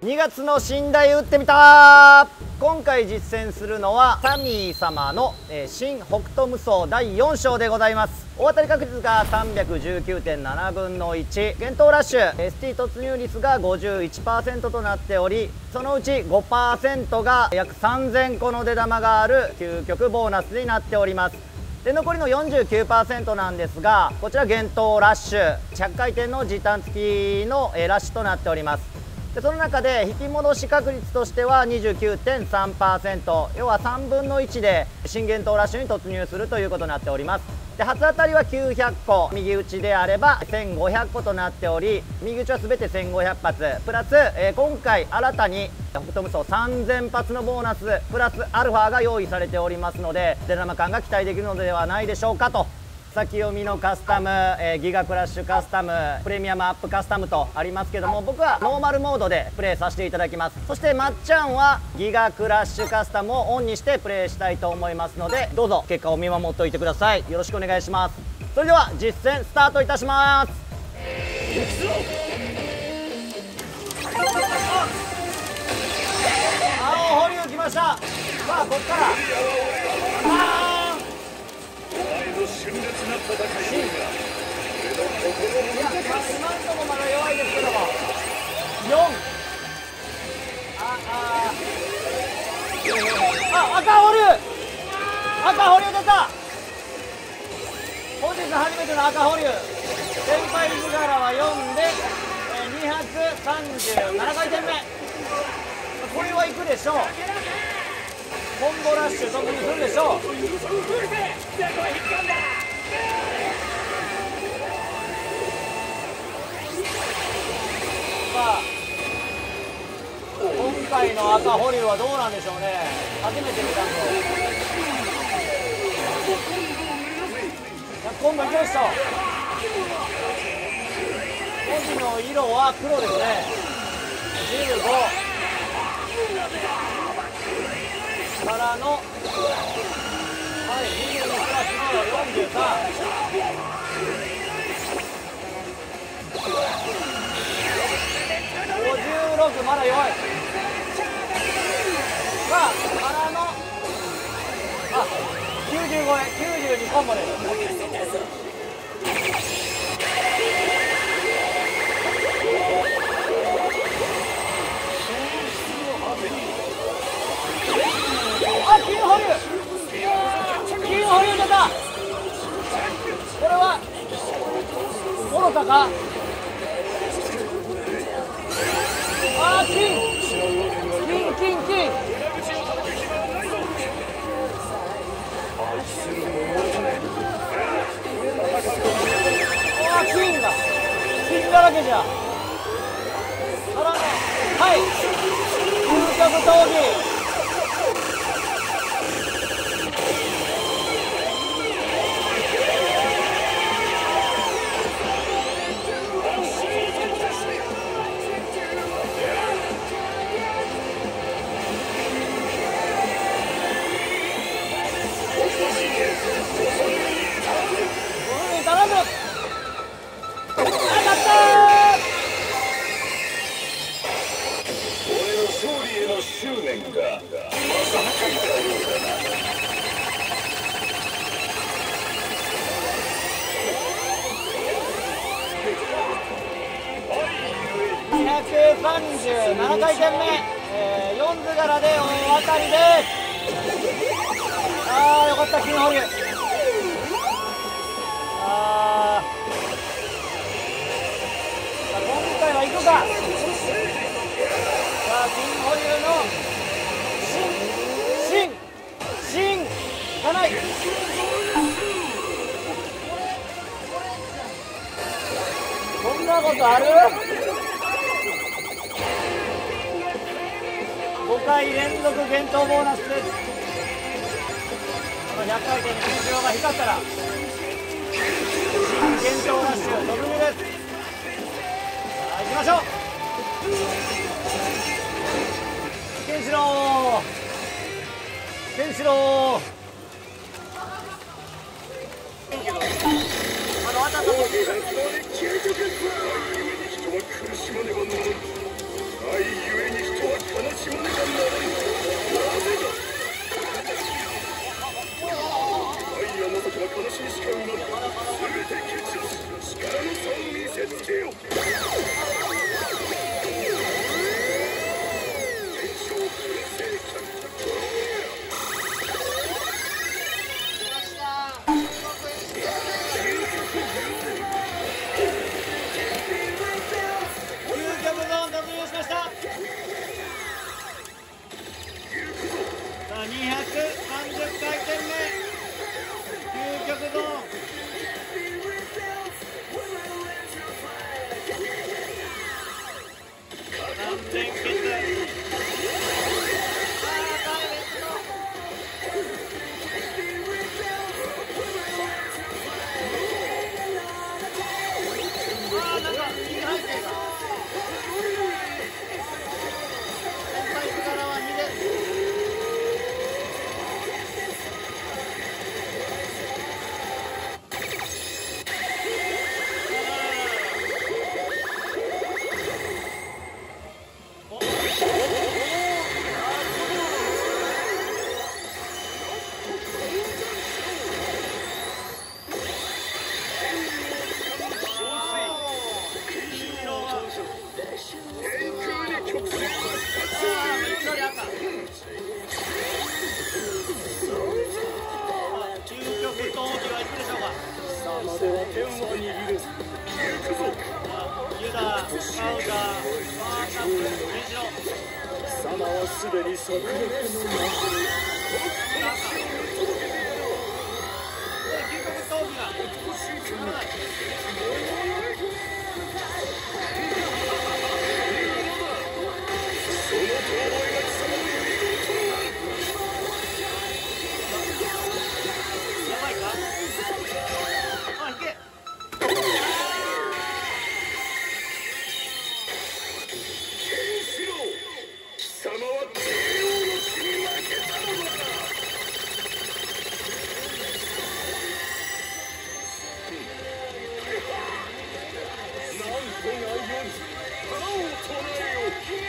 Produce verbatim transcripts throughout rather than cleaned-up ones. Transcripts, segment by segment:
にがつの新台打ってみた。今回実践するのはサミー様の、えー、新北斗無双だいよん章でございます。大当たり確率が さんびゃくじゅうきゅうてんななぶんのいち、幻冬ラッシュ エスティー 突入率が ごじゅういちパーセント となっており、そのうち ごパーセント が約さんぜんこの出玉がある究極ボーナスになっております。で残りの よんじゅうきゅうパーセント なんですが、こちら幻冬ラッシュひゃっかいてんの時短付きのラッシュとなっております。でその中で引き戻し確率としては にじゅうきゅうてんさんパーセント、 要はさんぶんのいちで新幻冬ラッシュに突入するということになっております。で初当たりはきゅうひゃっこ、右打ちであればせんごひゃっことなっており、右打ちは全てせんごひゃく発プラス、えー、今回新たに北斗無双さんぜん発のボーナスプラスアルファが用意されておりますので、出玉感が期待できるのではないでしょうかと。先読みのカスタム、えー、ギガクラッシュカスタム、プレミアムアップカスタムとありますけども、僕はノーマルモードでプレイさせていただきます。そしてまっちゃんはギガクラッシュカスタムをオンにしてプレイしたいと思いますので、どうぞ結果を見守っておいてください。よろしくお願いします。それでは実践スタートいたします。青保留来ました。さあこっからあいや、今んとこまだ弱いですけども、よん、あああ赤保留、赤保留出た。本日初めての赤保留、先輩図柄はよんでにひゃくさんじゅうななかいてんめ、これはいくでしょう。コンボラッシュ特にするでしょう。さあ今回の赤保留はどうなんでしょうね。初めて見たんでひゃっこんもいくでしょう。文字の色は黒ですね。じゅうごからの、はい、にじゅうにプラスのよんじゅうさん、ごじゅうろく、まだ弱い。さあからのあきゅうじゅうごえん、きゅうじゅうにコンボです。あ、金保留、金保留出た。これは愚かか。あー、金金金金、あー、金だ、金だらけじゃ。からのはい究極闘技、にひゃくさんじゅうななかいてんめ、えー、よん図柄で大当たりです。あーよかった、金保留。あー今回はいくか。さあ金保留の新新新がない。そんなことある。ごかい連続幻冬ボーナスです。このひゃっかいてんに金城が光ったら新幻冬ラッシュ突入です。さあ行きましょう。ケンシロウケンシロウ、あの当たったとこ究極にひゃくさんじゅっかいてんめ究極ゾーンさん連結あーなんかいい背景が今回からはにです。究極闘技はいつでしょうか。 貴様では天は握る。行くぞ。 ユダ、スカウター、バーカップ、ケンシロウ。 貴様はすでに策略の中。 究極闘技が進まない。 その遠吠えが貴様のやばいか。あ、いけ。 ケンシロウ、貴様は帝王の血に負けたのだ。なんとがよい。歯を捉えよ。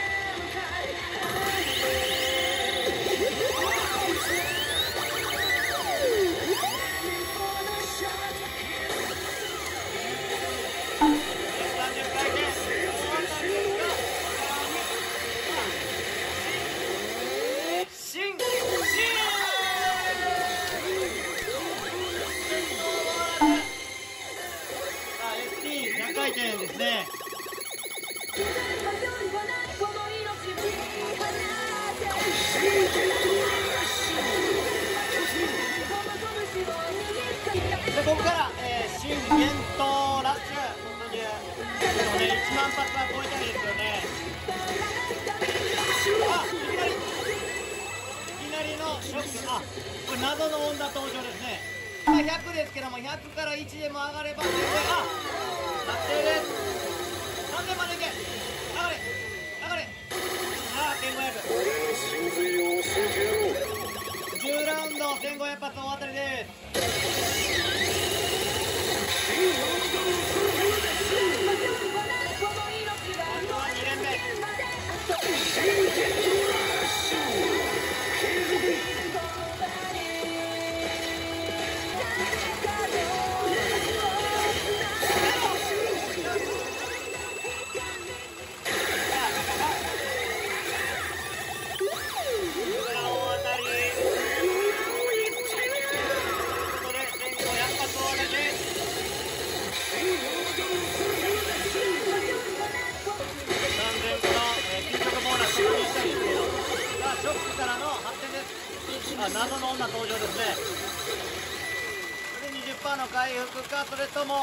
回転ですね。でここから、えー、新幻冬ラッシュ突入。でもね、いちまん発は超えたいですよね。あ、いきなりいきなりのショック。あ、これ謎の女登場ですね。まあひゃくですけども、ひゃくからいちでも上がれば全然、あ、達成です。さんぜんまでいけ。上がれ上がれ。さあせんごひゃく。 俺の真髄を教えてやろう。 じゅうラウンドせんごひゃく発大当たりです。今度はに連目。ショックからの発展です。あ、謎の女登場ですね。これで にじゅっパーセント の回復か、それともはい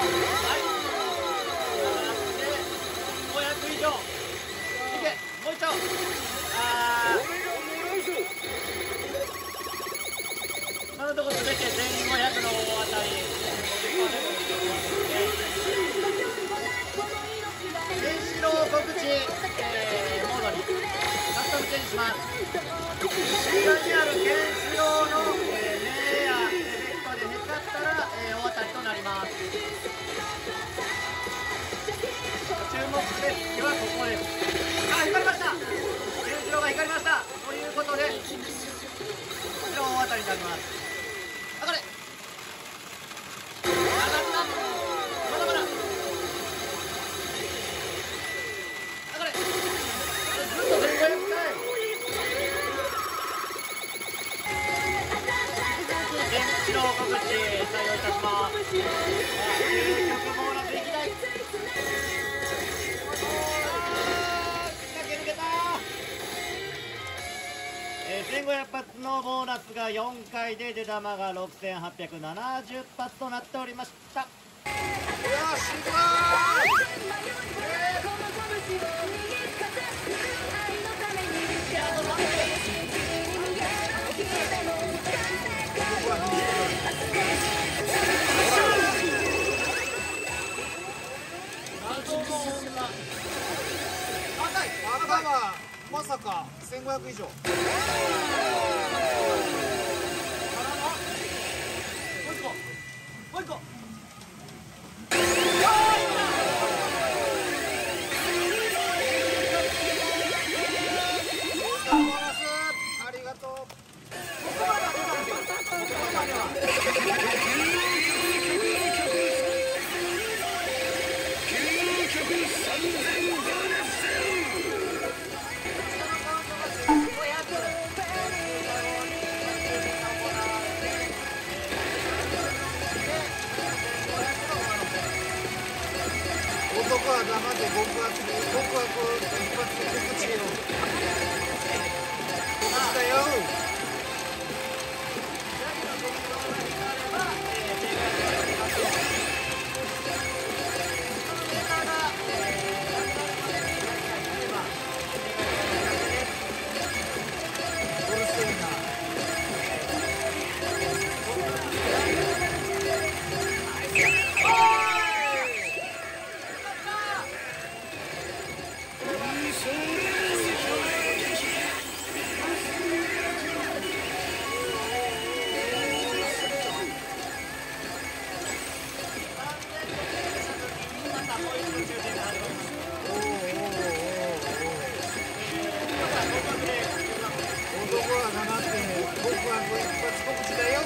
ごひゃく以上いけ。もう一丁。あー今のところ全てせんごひゃくの大当たり ごじゅっパーセント ケンシロウ告知、えー、モードにカスタムチェンジします。こちらにあるケンシロウの、えー、目やエフェクトで光ったら、えー、大当たりとなります。注目です。ではここです。あ、光りました。ケンシロウがが光りましたということで、こちら大当たりになります。上がれ。上がった。まだまだ。上がれ。ずっとせんごひゃくかい。電池の告知採用いたします。究極ボーナスいきたい。せんごひゃく発のボーナスがよんかいで出玉がろくせんはっぴゃくななじゅう発となっておりました。よし行くぞ赤はまさかせんごひゃく以上。もう一個もう一個。ボーナスありがとう。ここまでは出たんですよ。ここまでは。男は黙って極悪に極悪一発で告知よ。告知だよ。うるせえな。男は黙って極悪一発告知だよ。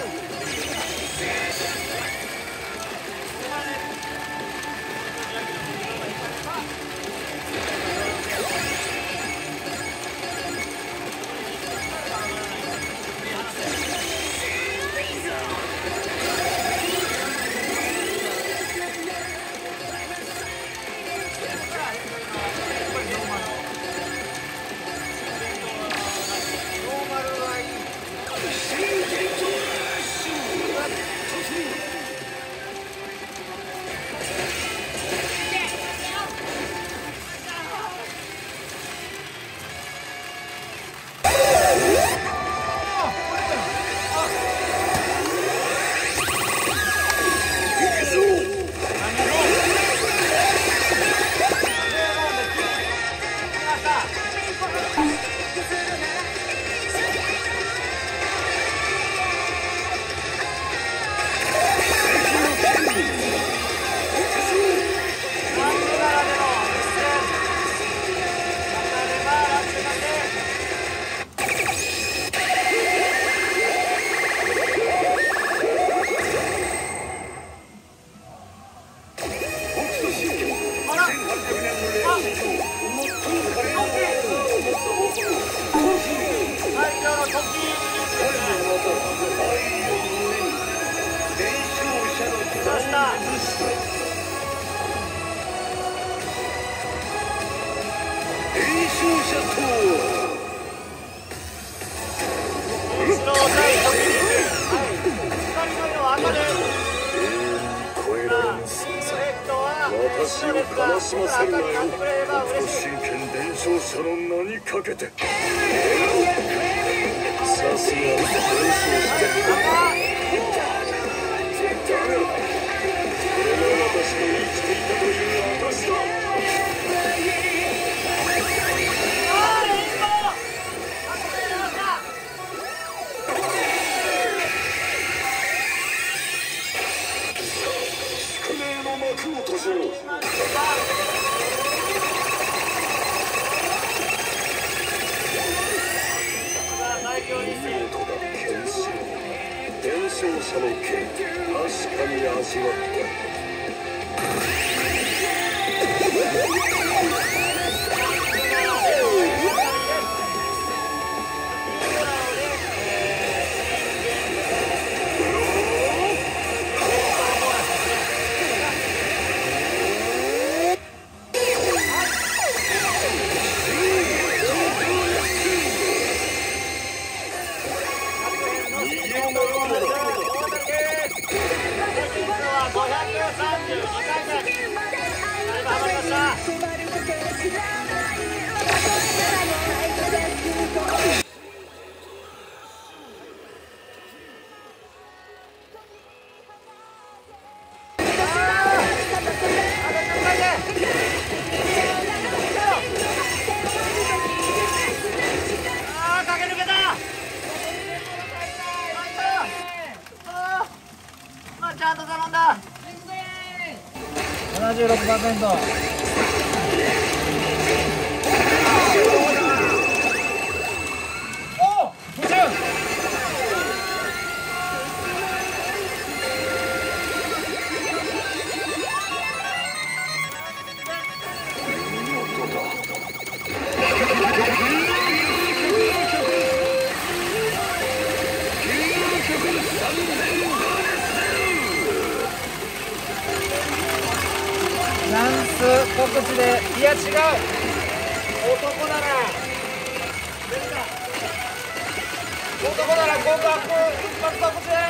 私を悲しませるなよ。北斗神拳伝承者の名にかけて。さすが伝承してくれた。だがこれが私の生きていたという証だ。宿命の幕を閉じろ。 勝者の剣、確かに味わった。 ちゃんと頼んだ。 ななじゅうろくパーセント。おお、途中。チャンス告知で、いや違う、男なら男なら合格一発告知だ。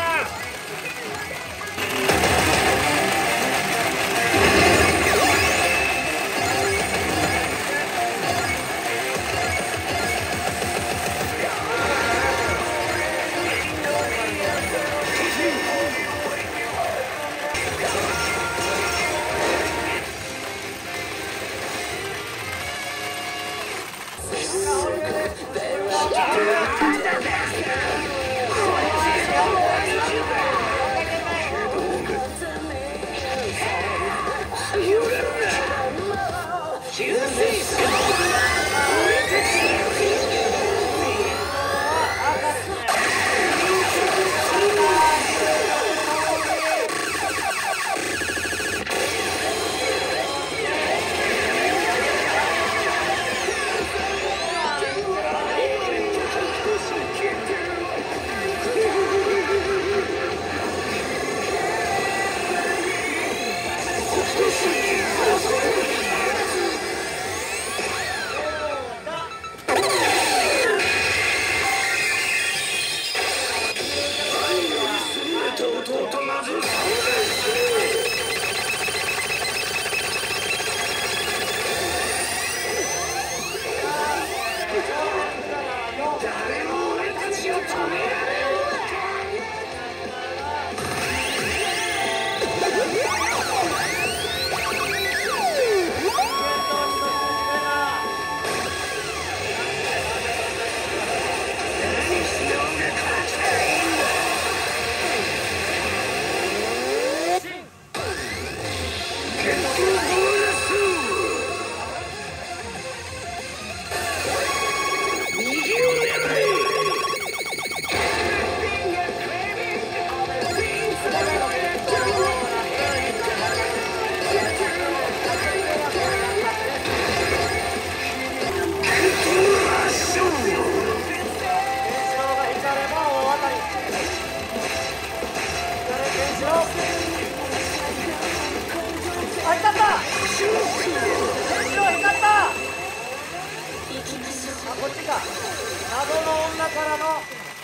こっちか。謎の女からの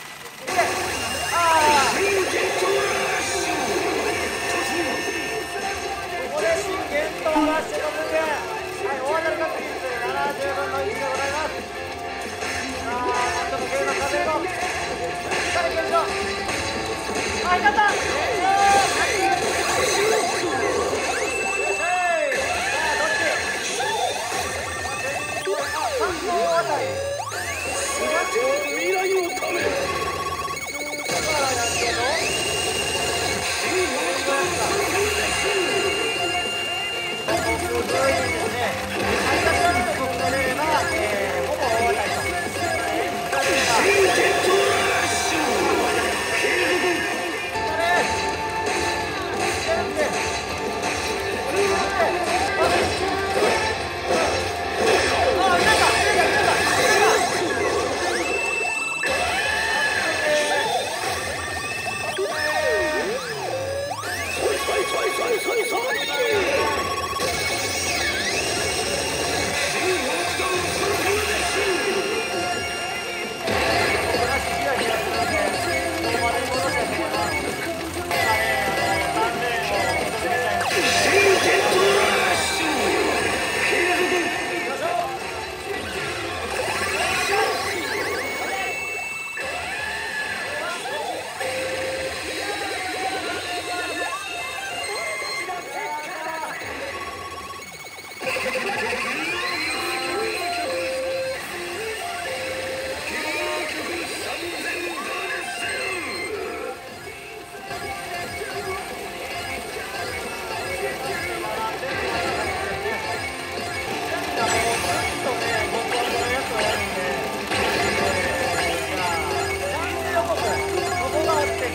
ああここで新ゲットを出しての分で、はい、大当たり確率ななじゅうぶんのいちでございます。さあなんとかゲームの壁をさあいきましょう。あ、当たった。 未来のため。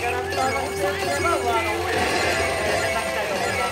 キャラクターが欲しければ上の選択したいと思います。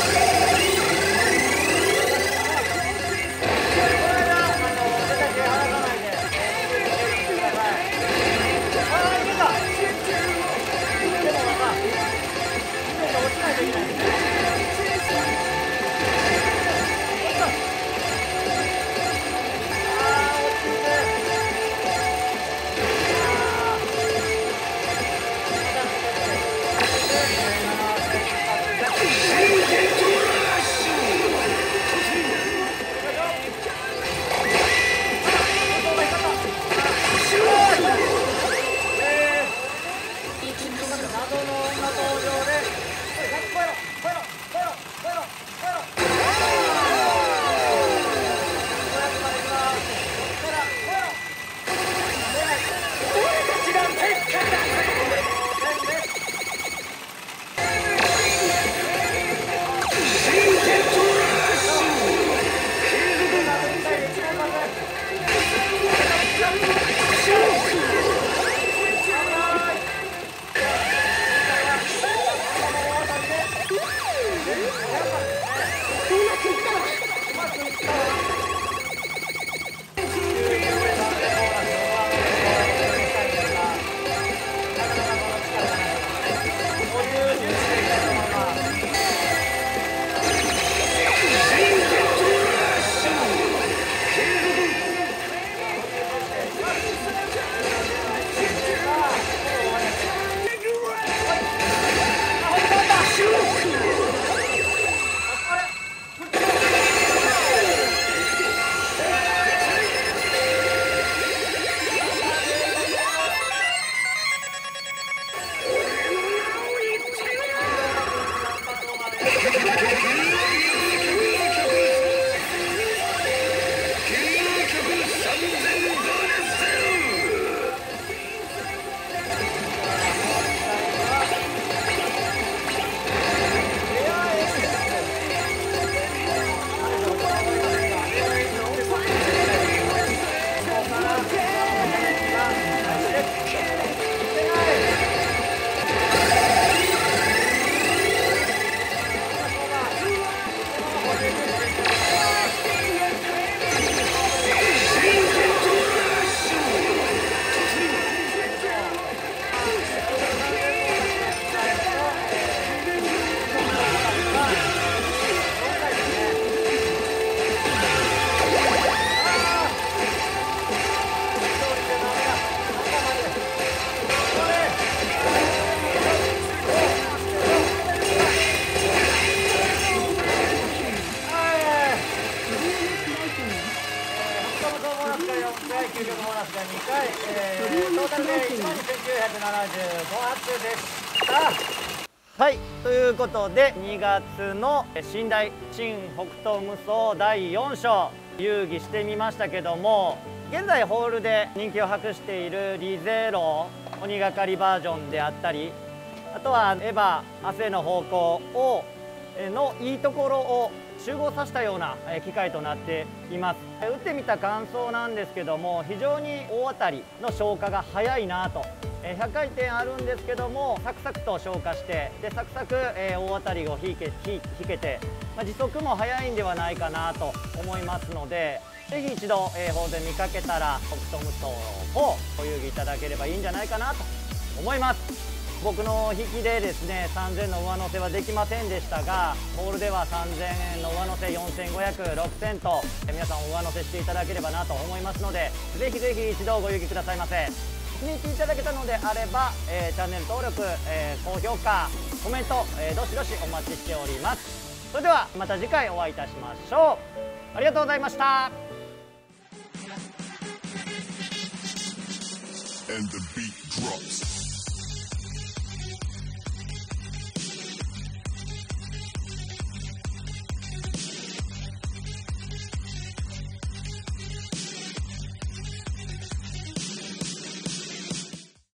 究極ボーナスがにかい、えー、トータルでいちまんせんきゅうひゃくななじゅうご発でした。 はい、ということでにがつの寝台新北東無双だいよん章遊戯してみましたけども、現在ホールで人気を博しているリゼロ鬼がかりバージョンであったり、あとはエヴァ明日への方向をのいいところを集合させたような機械となっています。打ってみた感想なんですけども、非常に大当たりの消化が早いなと。ひゃっかいてんあるんですけども、サクサクと消化してでサクサク大当たりを引け引けて、まあ、時速も速いんではないかなと思いますので、ぜひ一度法で見かけたら北斗無双をご遊戯いただければいいんじゃないかなと思います。僕の引きでですねさんぜんの上乗せはできませんでしたが、ホールではさんぜんえんの上乗せよんせんごひゃく、ろくせんと皆さん上乗せしていただければなと思いますので、ぜひぜひ一度ご遊戯くださいませ。気に入っていただけたのであれば、えー、チャンネル登録、えー、高評価、コメント、えー、どしどしお待ちしております。それではまた次回お会いいたしましょう。ありがとうございました。And the beat drops.